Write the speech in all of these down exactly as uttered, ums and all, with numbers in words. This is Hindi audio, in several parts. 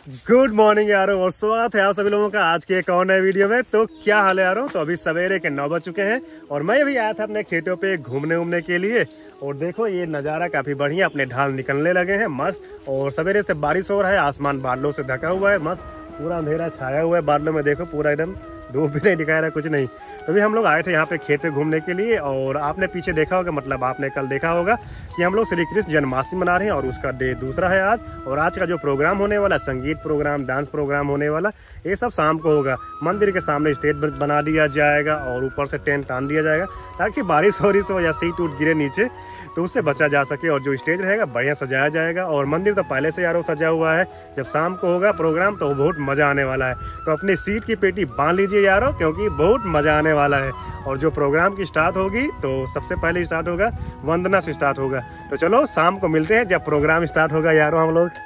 गुड मॉर्निंग यारों और स्वागत है आप सभी लोगों का आज के एक और नए वीडियो में। तो क्या हाल है यारों। तो अभी सवेरे के नौ बज चुके हैं और मैं अभी आया था अपने खेतों पे घूमने उमने के लिए। और देखो ये नज़ारा काफ़ी बढ़िया, अपने ढाल निकलने लगे हैं मस्त। और सवेरे से बारिश हो रहा है, आसमान बादलों से ढका हुआ है, मस्त पूरा अंधेरा छाया हुआ है बादलों में। देखो पूरा एकदम धूप भी नहीं दिखाया रहा, कुछ नहीं। तो भी हम लोग आए थे यहाँ पे खेत पे घूमने के लिए। और आपने पीछे देखा होगा, मतलब आपने कल देखा होगा कि हम लोग श्री कृष्ण जन्माष्टमी मना रहे हैं और उसका डे दूसरा है आज। और आज का जो प्रोग्राम होने वाला, संगीत प्रोग्राम, डांस प्रोग्राम होने वाला, ये सब शाम को होगा। मंदिर के सामने स्टेज बना दिया जाएगा और ऊपर से टेंट टान दिया जाएगा ताकि बारिश वारिश हो या सीट उठ गिरे नीचे तो उससे बचा जा सके। और जो स्टेज रहेगा बढ़िया सजाया जाएगा। और मंदिर तो पहले से यारों सजा हुआ है। जब शाम को होगा प्रोग्राम तो बहुत मजा आने वाला है। तो अपनी सीट की पेटी बांध लीजिए यारों, क्योंकि बहुत मजा आने वाला है। और जो प्रोग्राम की स्टार्ट होगी तो सबसे पहले स्टार्ट होगा वंदना से स्टार्ट होगा। तो चलो शाम को मिलते हैं जब प्रोग्राम स्टार्ट होगा यारों हम लोग।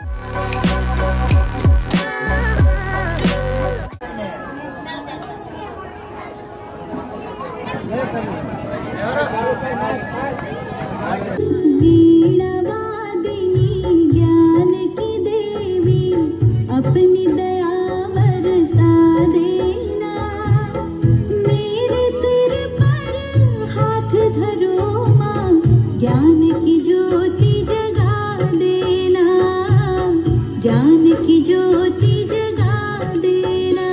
अपनी दया बरसा देना, मेरे सिर पर हाथ धरो माँ, ज्ञान की ज्योति जगा देना, ज्ञान की ज्योति जगा देना।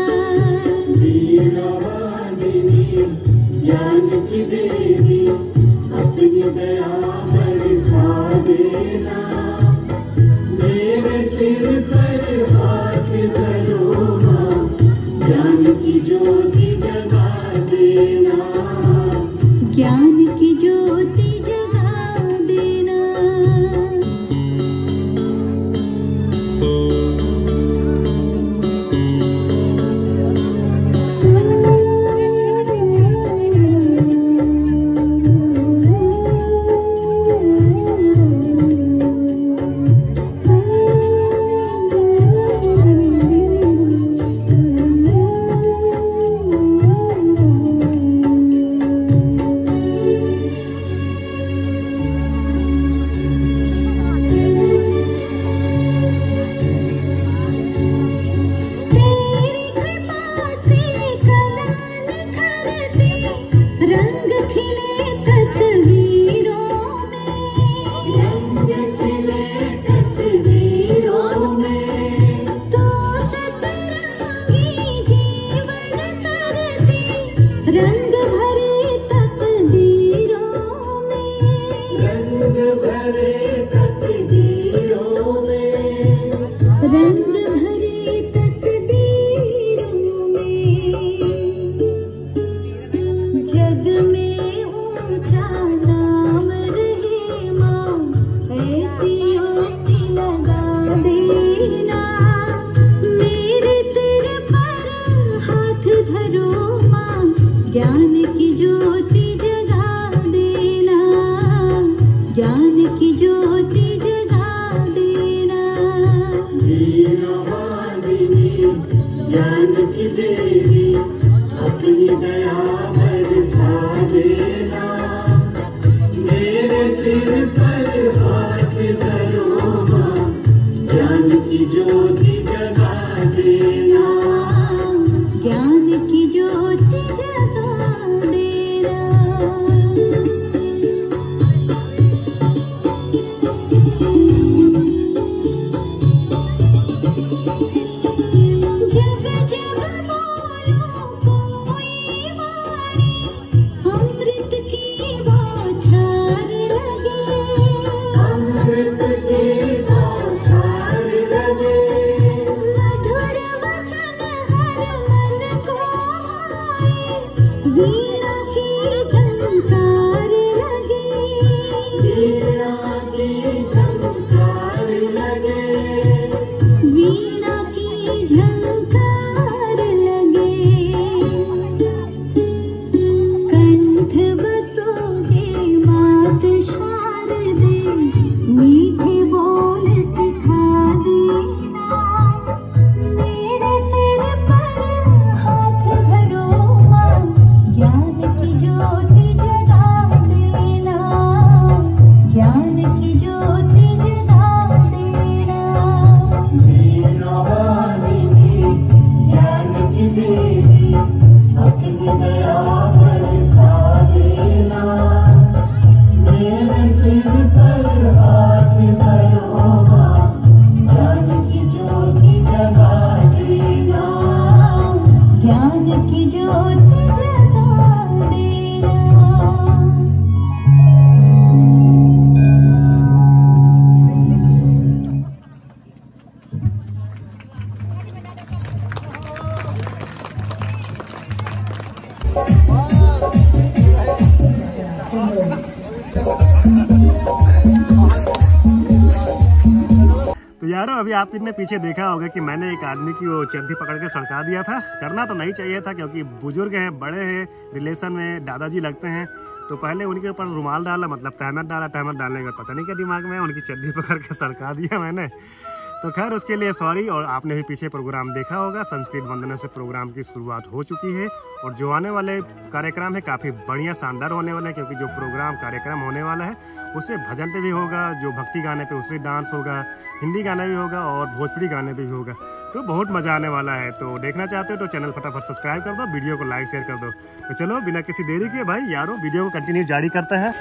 ज्ञान की देवी अपनी दया बरसा देना, मेरे सिर पर हाथ धरो माँ, ज्ञान की ज्योति जगा देना, ज्ञान की ज्योति जगा देना। ज्ञान की ज्योति जगा देना, ज्ञान की ज्योति जगा देना। ज्ञान की देवी अपनी दया बरसा देना, मेरे सिर पर हाथ धरो माँ, ज्ञान की ज्योति जगा देना, ज्ञान की ज्योति जगा देना। जब जब बोलो कोई वाणी, अमृत की बौछार लगे, अमृत की बौछार लगे, मधुर तो यारो अभी आपने पीछे देखा होगा कि मैंने एक आदमी की वो चड्डी पकड़ के सड़का दिया था। करना तो नहीं चाहिए था क्योंकि बुजुर्ग हैं, बड़े हैं, रिलेशन में दादाजी लगते हैं। तो पहले उनके ऊपर रुमाल डाला, मतलब तहमत डाला। तहमत डालने का पता नहीं क्या दिमाग में उनकी चड्डी पकड़ के सड़का दिया मैंने। तो खैर उसके लिए सॉरी। और आपने भी पीछे प्रोग्राम देखा होगा, संस्कृत वंदना से प्रोग्राम की शुरुआत हो चुकी है और जो आने वाले कार्यक्रम है काफ़ी बढ़िया शानदार होने वाला है। क्योंकि जो प्रोग्राम कार्यक्रम होने वाला है उसमें भजन पे भी होगा, जो भक्ति गाने पे उससे डांस होगा, हिंदी गाना भी होगा और भोजपुरी गाने पे भी होगा। तो बहुत मज़ा आने वाला है। तो देखना चाहते हो तो चैनल फटाफट सब्सक्राइब कर दो, वीडियो को लाइक शेयर कर दो। तो चलो बिना किसी देरी के भाई यारो वीडियो को कंटिन्यू जारी करते हैं।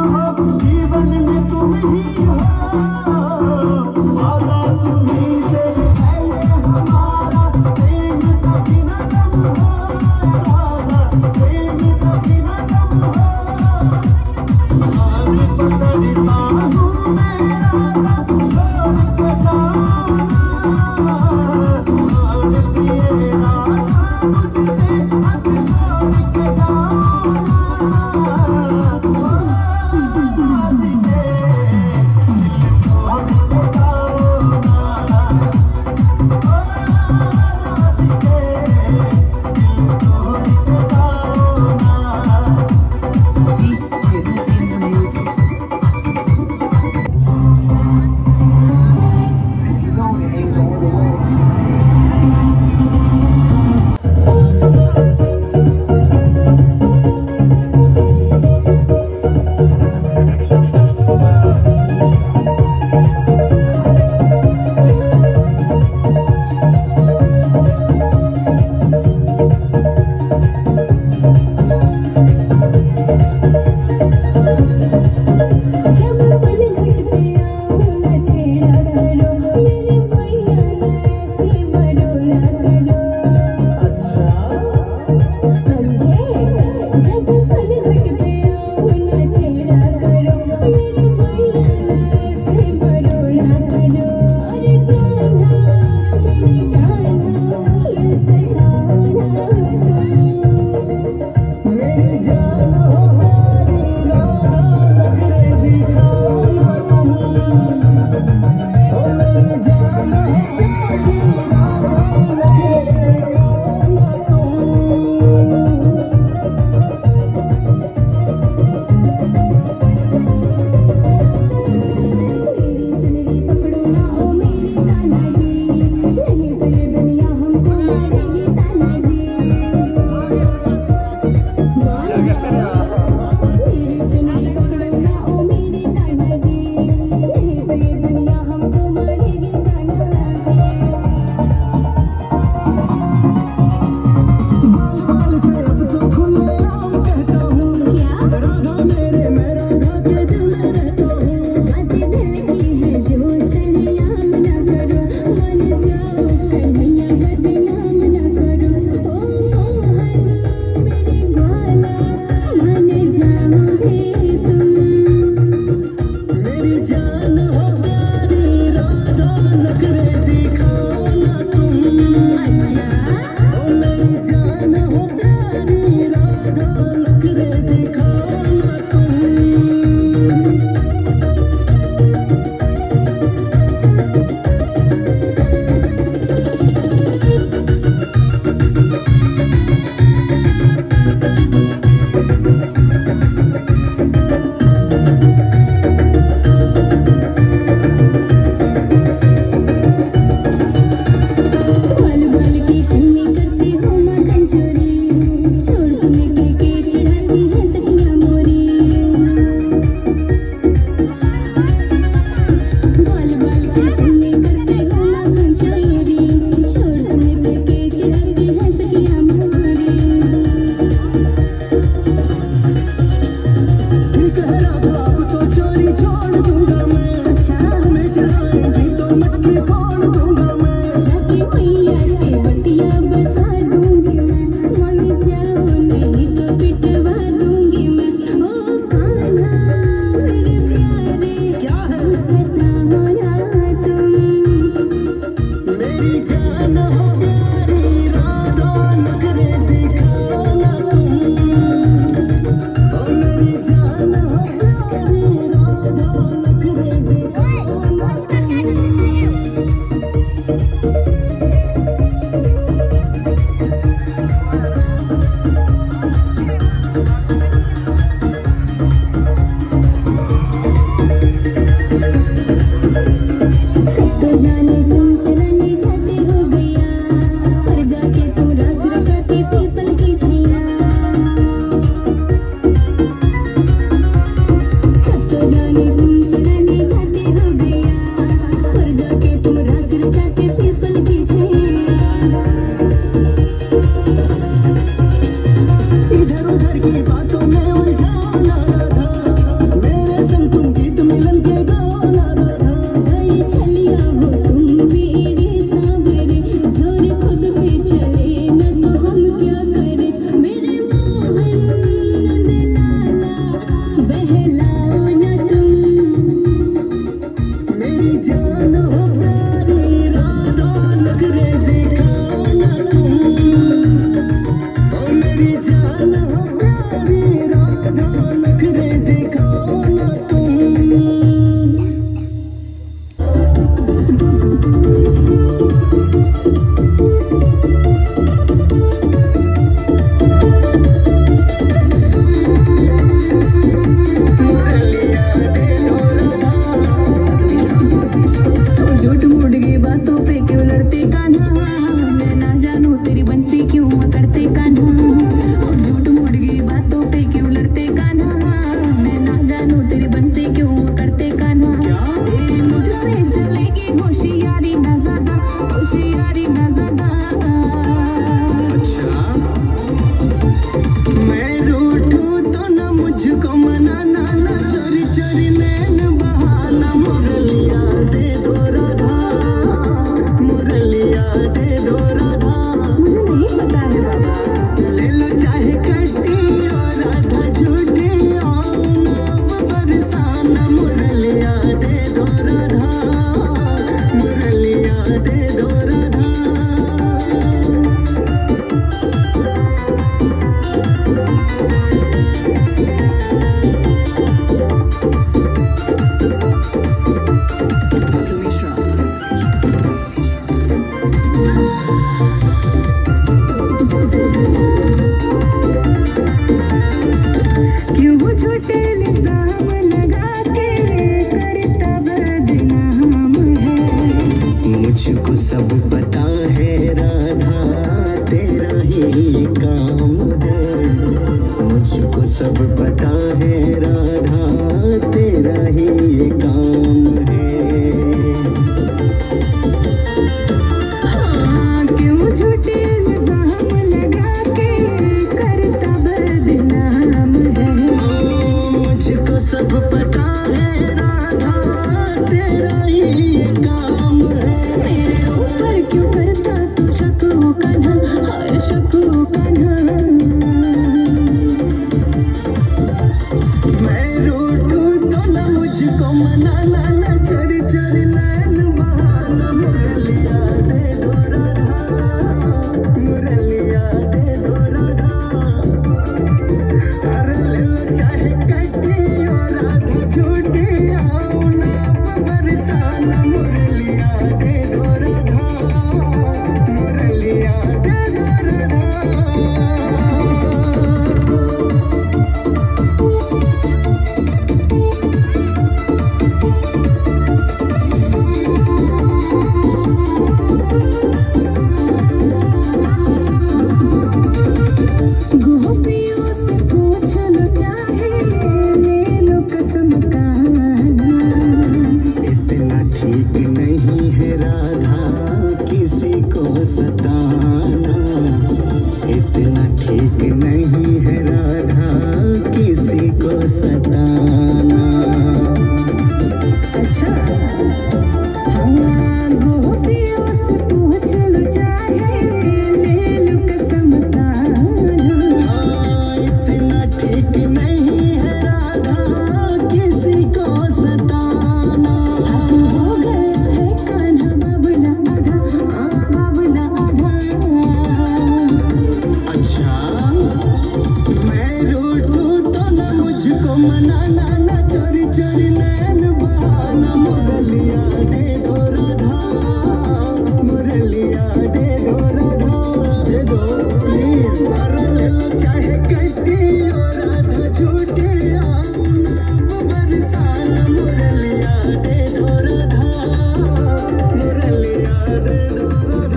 जीवन में तुम ही हो, आला तुम्ही से मेरी जान हो प्यारी राधा नखरे दिखाना तुम, ओ मेरी जान हो प्यारी राधा नखरे दिखाना तो जाने तुम चलने जाते हो गया, पर जाके तुम राज रचाते पीपल की छैया। तो जाने तुम चलने जाते हो गया, पर जाके तुम राज रचाते पीपल की छैया। इधर उधर की बातों में उलझाना राधा, मेरे संग तुम गीत मिलन के गाना राधा। गई छलिया हो तुम मेरे सावरे, जोर खुद पे चले न तो हम क्या करें। मेरे मोहन नंद लाला बहलाओ न तुम, मेरी जान हो प्यारी राधा नखरे दिखाना तुम, ओ मेरी जान हो प्यारी राधा नखरे दिखाना तुम। झूठ मूठ की बातों पे क्यों लड़ते कान्हा, मैं ना जानू तेरी बंसी क्यों करते कान्हा। झूठ मूठ की बातों पे क्यों लड़ते कान्हा, मैं ना जानू तेरी बंसी क्यों करते कान्हा। ए, मुझसे चलेगी होशियारी ना ज्यादा, होशियारी ना ज्यादा। अच्छा मैं रूठूं तो ना मुझको मनाना, ना चोरी चोरी नैन बहाना। मुरलिया दे दो राधा, मुरलिया दे दो राधा। मुझे नहीं पता है बाबा। ले लो चाहे कटी और राधा झूठी और नाम बरसाना। मुरलिया दे दो राधा, मुरलिया दे दो राधा। क्यों झूठे निजाम लगा के करता बदनाम है। मुझको सब पता है राधा तेरा ही काम है, मुझको सब पता है राधा तेरा ही काम है। हाँ क्यों झूठे निजाम लगा के करता बदनाम है। मुझको सब पता है राधा तेरा ही काम है। मेरे ऊपर क्यों करता तू शक हो कान्हा, हाय शक हो कान्हा। मैं रूठूं तो ना मुझको मनाना, ना चाहे कटी और राधा झूठे आओ नाम बरसाना मुरलिया दे दो राधा मुरलिया दे दो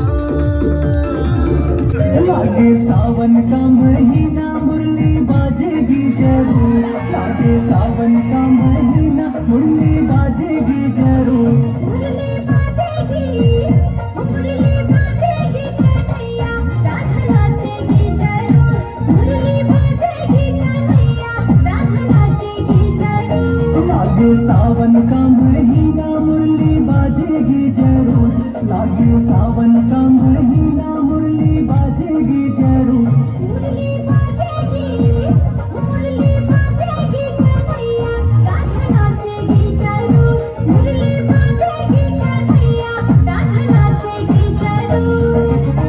राधा। लागे सावन का महीना मुरली बाजेगी जरूर, लागे सावन का महीना मुरली बाजेगी जरूर। मुरली बाजेगी मुरली बाजेगी कन्हैया राधा नाचेगी जरूर। मुरली बाजेगी कन्हैया राधा नाचेगी जरूर। लागे सावन का महीना मुरली बाजेगी जरूर, लागे सावन का महीना मुरली बाजेगी जरूर। मुरली बाजेगी मुरली बाजेगी कन्हैया राधा नाचेगी जरूर। मुरली बाजेगी कन्हैया राधा नाचेगी जरूर।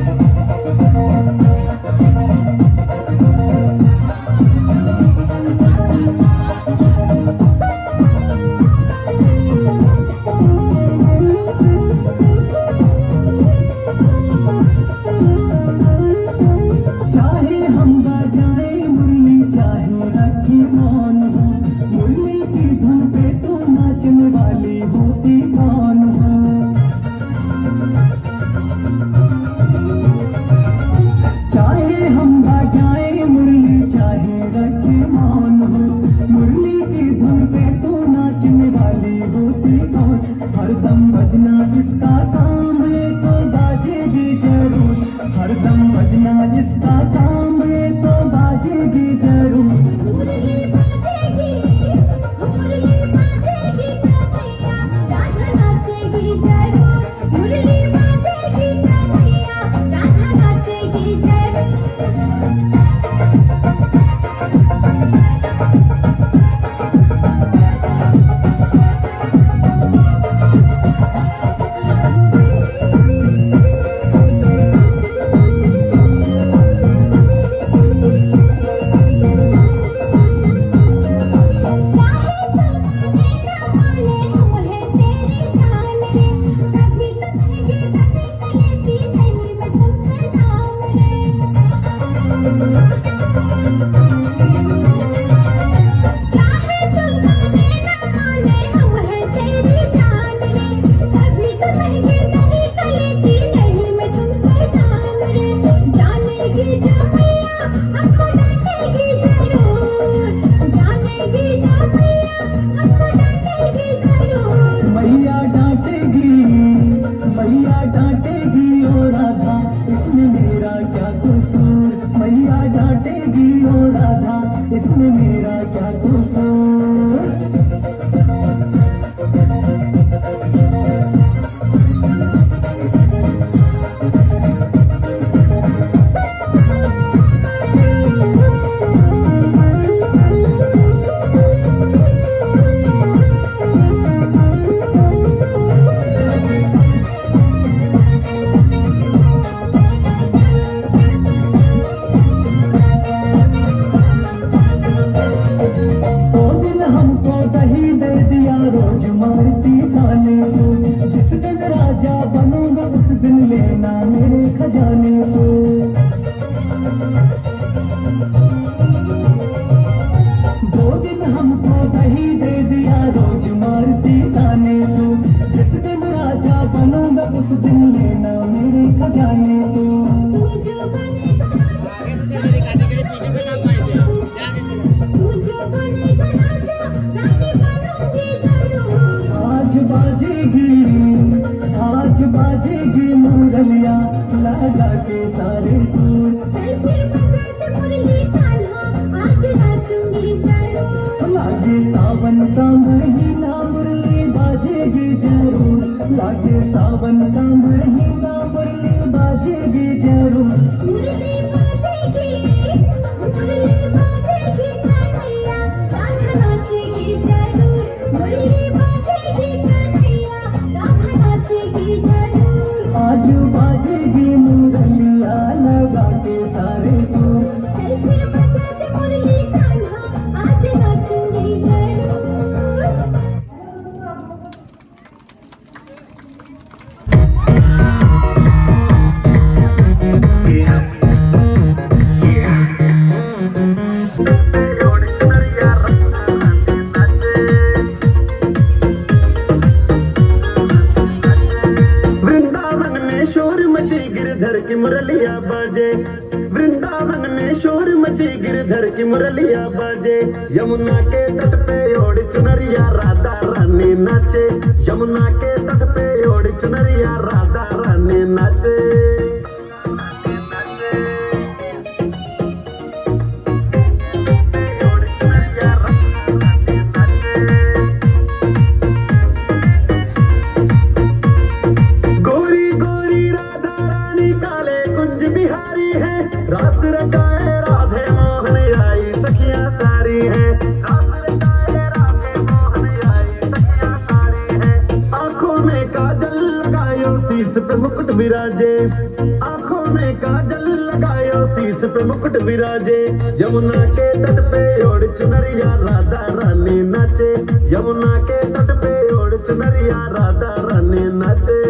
चाहे हम बजाए मुरली चाहे रखी मौन हो, मुरली की धुन पे तो नाचने वाली होती कौन हो। चाहे हम बजाए मुरली चाहे रखी मौन हो, मुरली की धुन पे तो नाचने वाली होती कौन। हरदम बजना जिसका काम है तो बाजेगी जरूर, हरदम बजना जिसका काम है तो बाजेगी जरूर। मुरली बाजेगी मुरली बाजेगी कन्हैया राधा नाचेगी जरूर। मुरली बाजेगी कन्हैया राधा नाचेगी जरूर। मैया डांटेगी मैया डांटेगी ओ राधा, इसमें मेरा क्या कसूर। मैया डांटेगी ओ राधा, इसमें मेरा क्या कसूर। दो दिन हमको दही दे दिया रोज मारती खाने को, जिस दिन राजा बनूंगा उस दिन लेना मेरे खजाने को। दो दिन हमको दही दे दिया रोज मारती खाने को, जिस दिन राजा बनूंगा उस दिन लेना मेरे खजाने को। तू जो बनेगा राजा तू जो बनेगा राजा रानी बनूंगी जरूर। आज बाजेगी आज बाजेगी मुरलिया लगा के सारे सुर। चल फिर बजाते मुरली कान्हा आज नाचूंगी जरूर। लागे सावन का महीना मुरली बाजेगी जरूर, लागे सावन का महीना मुरली बाजेगी जरूर। मुरली बाजेगी मुरली बाजेगी कन्हैया राधा नाचेगी जरूर। मुरली बाजेगी कन्हैया राधा नाचेगी जरूर। आज बाजेगी मुरलिया लगा के सारे सुर। चल फिर बजाते मुरली कान्हा आज नाचूंगी जरूर। Yeah. गिरधर की मुरलिया बाजे, वृंदावन में शोर मची गिरधर की मुरलिया बाजे। यमुना के तट पे ओढ़ चुनरिया राधा रानी नाचे, यमुना के तट पे ओढ़ चुनरिया राधा रानी नाचे। रास रचाए राधे मोहन आई सखियां सारी है, रास रचाए राधे मोहन आई सखियां सारी है। आंखों में काजल लगायो शीश पे मुकुट विराजे, आंखों में काजल लगायो शीश पे मुकुट विराजे। यमुना के तट पे ओढ़ चुनरिया राधा रानी नाचे, यमुना के तट पे ओढ़ चुनरिया राधा रानी नाचे।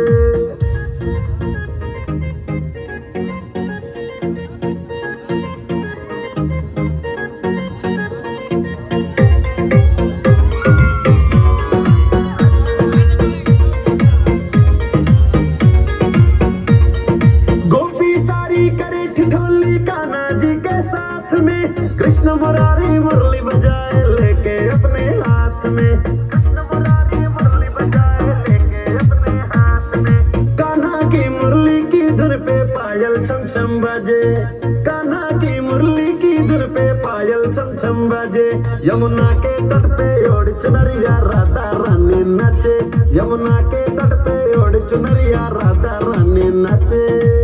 कृष्ण मुरारी मुरली बजाए लेके अपने हाथ में, कृष्ण मुरारी मुरली बजाए लेके अपने हाथ में। कान्हा की मुरली की धुन पे पायल छम छम बाजे, कान्हा की मुरली की धुन पे पायल छम छम बाजे। यमुना के तट पे ओढ़ चुनरिया राधा रानी नाचे, यमुना के तट पे ओढ़ चुनरिया राधा रानी नाचे।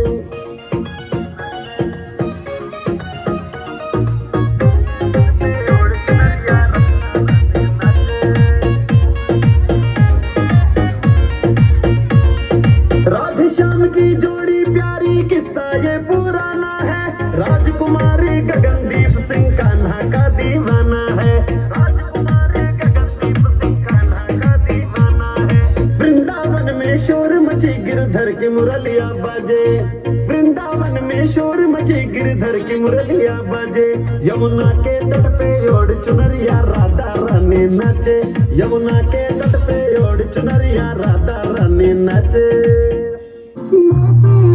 की जोड़ी प्यारी किस्सा ये पुराना है, राजकुमारी गगनदीप सिंह कान्हा का दीवाना है, राजकुमारी गगनदीप सिंह कान्हा का दीवाना है। वृंदावन में शोर मची गिरधर की मुरलिया बाजे, वृंदावन में शोर मची गिरधर की मुरलिया बाजे। यमुना के तट पे ओढ़ चुनरिया राधा रानी नाचे, यमुना के तट पे ओढ़ चुनरिया राधा रानी नाचे।